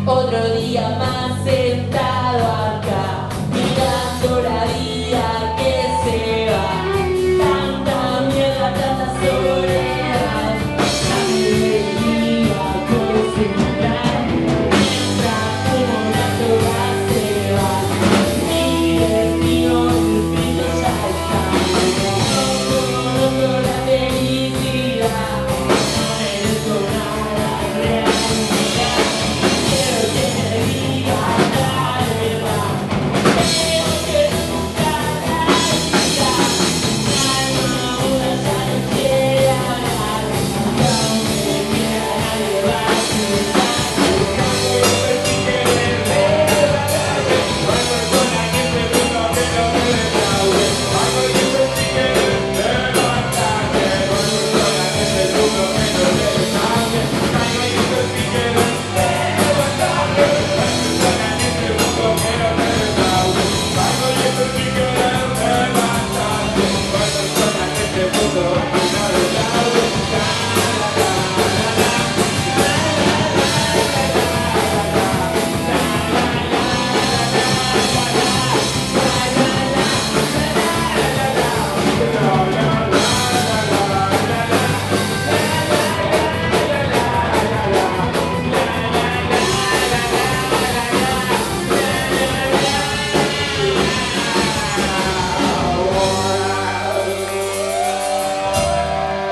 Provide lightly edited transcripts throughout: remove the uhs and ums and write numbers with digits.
Otro día más sentado acá, mirando la vida que se va. Tanta mierda, tanta soledad, nadie venía a concentrar. Mientras como la soga se va, mi destino escrito ya está. No conozco la felicidad, no merezco nada real. Quiero que me digas la verdad, quiero que nunca la vida. Alma una ya no quiere hablar, y aunque quiera nadie va a escuchar.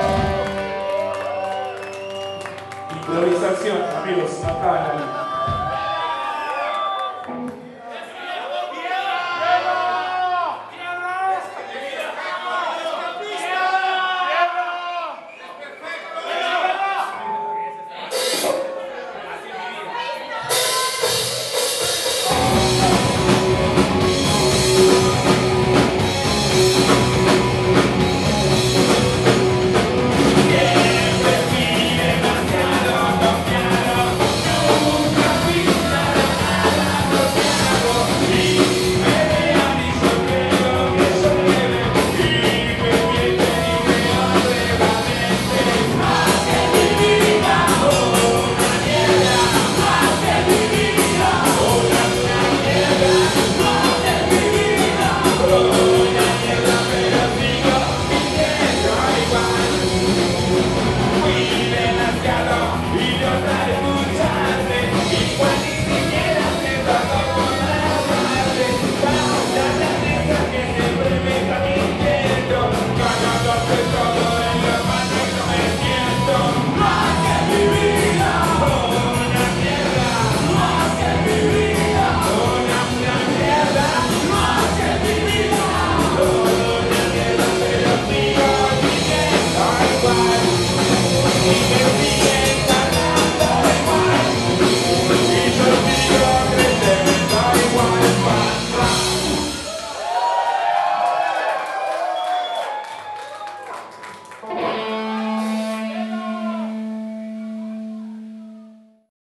Improvisación, amigos, acá en la